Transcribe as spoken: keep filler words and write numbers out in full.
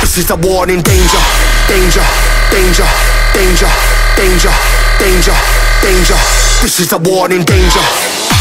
This is a warning, danger, danger, danger, danger, danger, danger, danger. This is a warning, danger.